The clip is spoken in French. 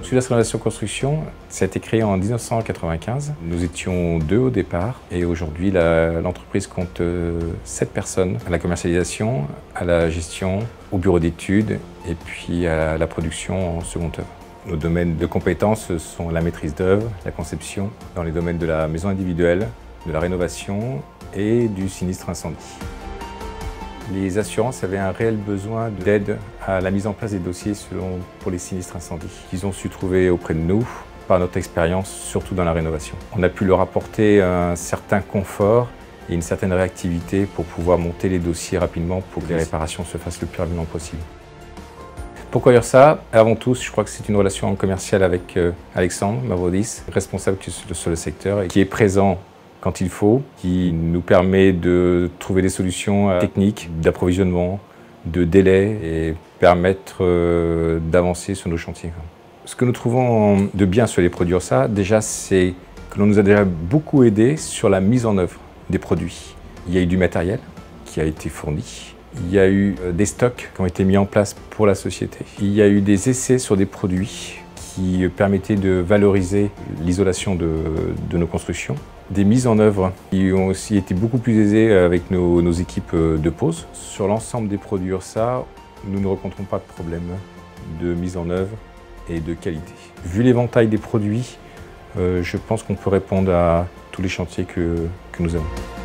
Donc Sud-Est Rénovation Construction, ça a été créé en 1995. Nous étions 2 au départ et aujourd'hui l'entreprise compte 7 personnes à la commercialisation, à la gestion, au bureau d'études et puis à la production en seconde œuvre. Nos domaines de compétences sont la maîtrise d'œuvre, la conception, dans les domaines de la maison individuelle, de la rénovation et du sinistre incendie. Les assurances avaient un réel besoin d'aide à la mise en place des dossiers pour les sinistres incendies qu'ils ont su trouver auprès de nous par notre expérience, surtout dans la rénovation. On a pu leur apporter un certain confort et une certaine réactivité pour pouvoir monter les dossiers rapidement pour que les réparations se fassent le plus rapidement possible. Pourquoi dire ça? Avant tout, je crois que c'est une relation commerciale avec Alexandre Mavrodis, responsable sur le secteur et qui est présent quand il faut, qui nous permet de trouver des solutions techniques, d'approvisionnement, de délai et permettre d'avancer sur nos chantiers. Ce que nous trouvons de bien sur les produits Ursa, déjà, c'est que l'on nous a déjà beaucoup aidé sur la mise en œuvre des produits. Il y a eu du matériel qui a été fourni, il y a eu des stocks qui ont été mis en place pour la société, il y a eu des essais sur des produits qui permettaient de valoriser l'isolation de nos constructions. Des mises en œuvre qui ont aussi été beaucoup plus aisées avec nos équipes de pose. Sur l'ensemble des produits Ursa, nous ne rencontrons pas de problème de mise en œuvre et de qualité. Vu l'éventail des produits, je pense qu'on peut répondre à tous les chantiers que nous avons.